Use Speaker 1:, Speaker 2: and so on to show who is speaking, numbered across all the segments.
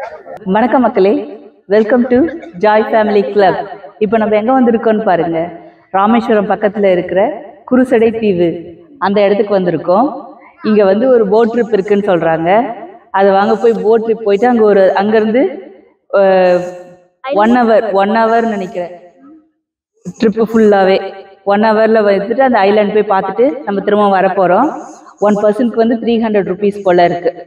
Speaker 1: வணக்கம் மக்களே, welcome to joy family club. இப்போ நம்ம எங்கே வந்திருக்கோம்னு பாருங்க. ராமேஸ்வரம் பக்கத்தில் இருக்கிற குருசடை தீவு அந்த இடத்துக்கு வந்திருக்கோம். இங்கே வந்து ஒரு போட் ட்ரிப் இருக்குன்னு சொல்கிறாங்க. அதை வாங்க போய் போட் ட்ரிப் போயிட்டு அங்கேருந்து 1 ஹவர் நினைக்கிறேன் ட்ரிப்பு ஃபுல்லாகவே 1 ஹவரில் வந்துட்டு அந்த ஐலாண்ட் போய் பார்த்துட்டு நம்ம திரும்ப வர போகிறோம். 1 பர்சனுக்கு வந்து 300 rupees போல் இருக்குது.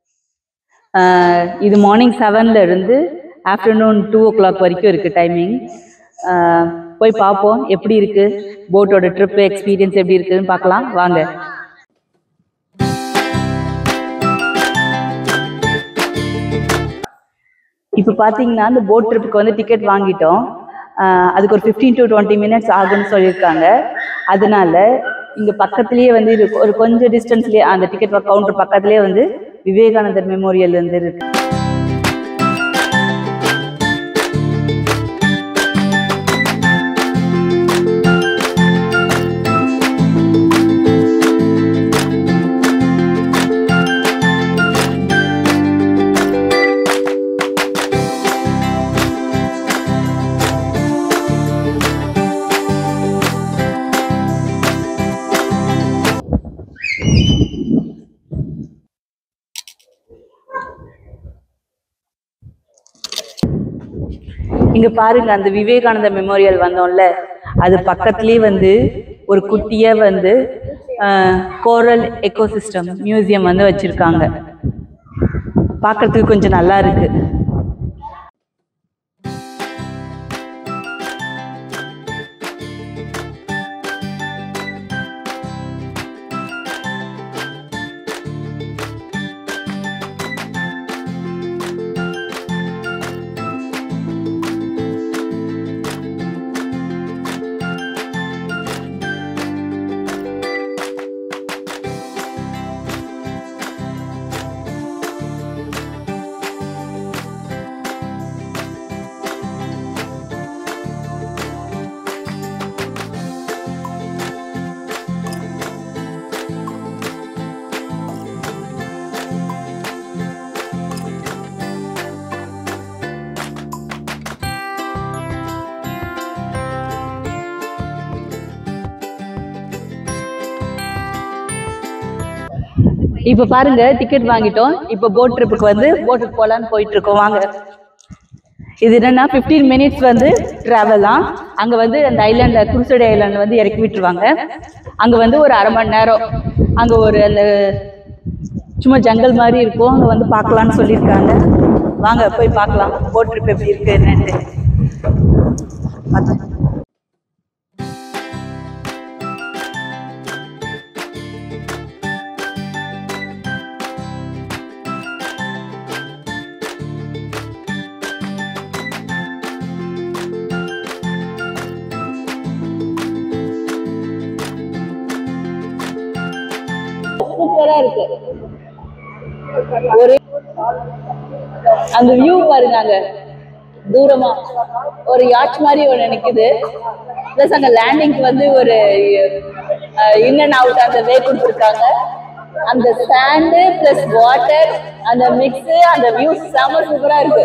Speaker 1: இது மார்னிங் 7 இருந்து ஆஃப்டர்நூன் 2 o'clock வரைக்கும் இருக்குது டைமிங். போய் பார்ப்போம் எப்படி இருக்குது, போட்டோட ட்ரிப்பு எக்ஸ்பீரியன்ஸ் எப்படி இருக்குதுன்னு பார்க்கலாம் வாங்க. இப்போ பார்த்தீங்கன்னா அந்த போட் ட்ரிப்புக்கு வந்து டிக்கெட் வாங்கிட்டோம். அதுக்கு ஒரு 15 to 20 minutes ஆகுன்னு சொல்லியிருக்காங்க. அதனால இங்கே பக்கத்துலேயே வந்து ஒரு கொஞ்சம் டிஸ்டன்ஸ்லேயே அந்த டிக்கெட் கவுண்டர் பக்கத்துலேயே வந்து விவேகானந்தர் மெமோரியல் வந்து இருக்கு. இங்க பாருங்க, அந்த விவேகானந்த மெமோரியல் வந்தோம்ல, அது பக்கத்துலயே வந்து ஒரு குட்டியா வந்து கோரல் எக்கோசிஸ்டம் மியூசியம் வந்து வச்சிருக்காங்க. பார்க்கறதுக்கு கொஞ்சம் நல்லா இருக்கு. இப்ப பாருங்க, டிக்கெட் வாங்கிட்டோம். இப்ப போட் ட்ரிப்புக்கு வந்து போட்டுக்கு போலான்னு போயிட்டு இருக்கோம் வாங்க. இது என்னன்னா 15 minutes வந்து டிராவலாம். அங்க வந்து அந்த ஐலாண்ட்ல குருசடை ஐலாண்ட்ல வந்து இறக்கி விட்டுருவாங்க. அங்க வந்து ஒரு 1/2 மணி நேரம் அங்க ஒரு அந்த சும்மா ஜங்கல் மாதிரி இருக்கும், அங்க வந்து பார்க்கலான்னு சொல்லியிருக்காங்க. வாங்க போய் பார்க்கலாம் போட் ட்ரிப் எப்படி இருக்கு என்னன்ட்டு. சூப்பரா இருக்கு. ஒரு அந்த வியூ பாருங்க, அங்க தூரமா ஒரு யாட்ச் மாதிரி ஒன்று நிக்குது. பிளஸ் அங்க லேண்டிங்க்கு வந்து ஒரு இன் அண்ட் அவுட் அந்த வே கொடுத்துருக்காங்க. அந்த சாண்டு பிளஸ் வாட்டர் அந்த மிக்ஸ், அந்த வியூ செம சூப்பரா இருக்கு.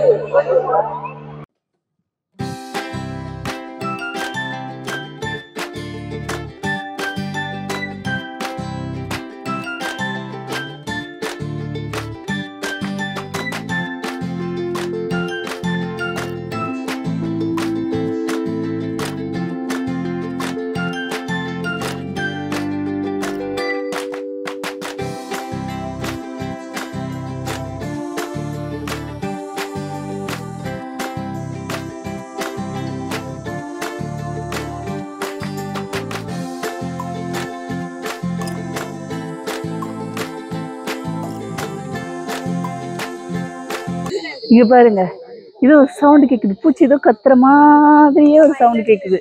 Speaker 1: இங்க பாருங்க, இது ஒரு சவுண்ட் கேக்குது. பூச்சி ஏதோ கத்துற மாதிரியே ஒரு சவுண்ட் கேக்குது.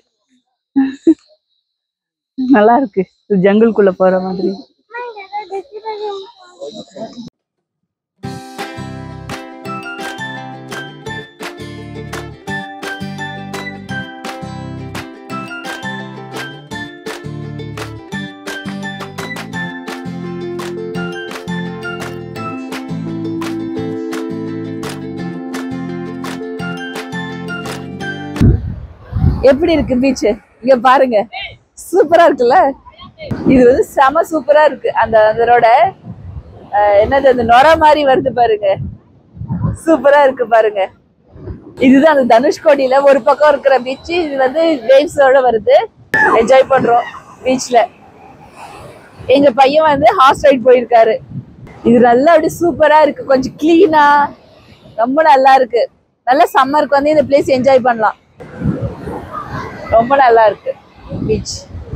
Speaker 1: நல்லா இருக்கு, ஜங்கிள்குள்ள போற மாதிரி. எப்படி இருக்கு பீச்? இங்க பாருங்க, சூப்பரா இருக்குல்ல. இது வந்து செம சூப்பரா இருக்கு. அதனோட என்னது அந்த நொர மாதிரி வருது பாருங்க, சூப்பரா இருக்கு பாருங்க. இதுதான் அந்த தனுஷ்கோடியில ஒரு பக்கம் இருக்கிற பீச். இது வந்து வேவ்ஸோட வருது. என்ஜாய் பண்றோம் பீச்ல. எங்க பையன் வந்து ஹார்ஸ் ரைட் போயிருக்காரு. இது நல்லா அப்படி சூப்பரா இருக்கு, கொஞ்சம் கிளீனா, ரொம்ப நல்லா இருக்கு. நல்ல சம்மருக்கு வந்து இந்த பிளேஸ் என்ஜாய் பண்ணலாம். ரொம்ப நல்லா இருக்கு beach.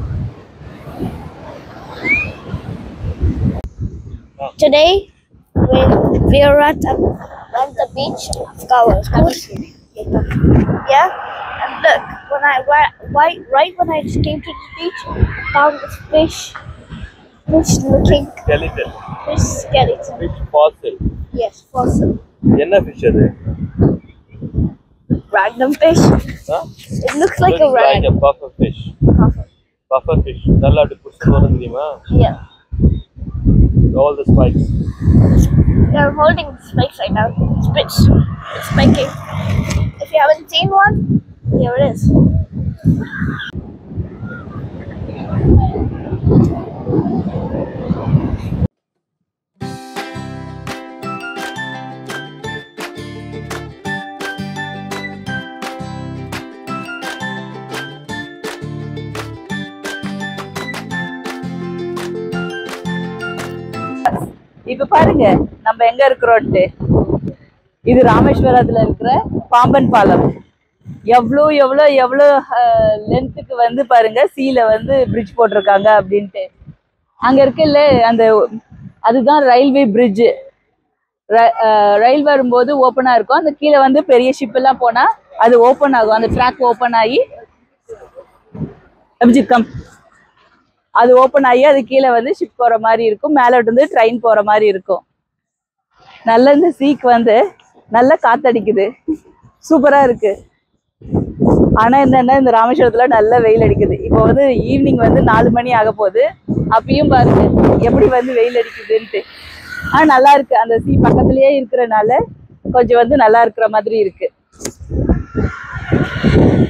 Speaker 2: Today we are at the beach. I forgot what it's called. Yeah, and look, right when I just came to the beach, I found this fish looking
Speaker 3: skeleton.
Speaker 2: Fish skeleton.
Speaker 3: Fish fossil.
Speaker 2: Yes, fossil.
Speaker 3: Enna fish adu?
Speaker 2: Random fish.
Speaker 3: Huh?
Speaker 2: It looks like a
Speaker 3: like a puffer fish. Puffer fish. Nalla adu push varum theriyuma?
Speaker 2: Yeah.
Speaker 3: All the spikes.
Speaker 2: They're holding the spikes right now. It's spiking. If you haven't seen one, here it is.
Speaker 1: இப்ப பாருங்க நம்ம எங்க இருக்கிறோம்ட்டு. இது ராமேஸ்வரத்துல இருக்கிற பாம்பன் பாலம். எவ்வளோ லென்த்துக்கு வந்து பாருங்க சீல வந்து பிரிட்ஜ் போட்டிருக்காங்க அப்படின்ட்டு. அங்க இருக்குல்ல அந்த அதுதான் ரயில்வே பிரிட்ஜ். ரயில் வரும்போது ஓப்பனா இருக்கும். அந்த கீழே வந்து பெரிய ஷிப் எல்லாம் போனா அது ஓப்பன் ஆகும். அந்த ட்ராக் ஓப்பன் ஆகி அபிஜித் கம், அது ஓப்பன் ஆகி அது கீழே வந்து ஷிப் போற மாதிரி இருக்கும். மேல இருந்து ட்ரெயின் போற மாதிரி இருக்கும். நல்ல இந்த சீக்கு வந்து நல்ல காத்தடிக்குது, சூப்பரா இருக்கு. ஆனா என்னன்னா இந்த ராமேஸ்வரத்துல நல்ல வெயில் அடிக்குது. இப்போ வந்து ஈவினிங் வந்து 4 மணி ஆக போகுது. அப்பயும் பாருங்க எப்படி வந்து வெயில் அடிக்குதுன்ட்டு. ஆனா நல்லா இருக்கு. அந்த சீ பக்கத்துலயே இருக்கிறனால கொஞ்சம் வந்து நல்லா இருக்கிற மாதிரி இருக்கு.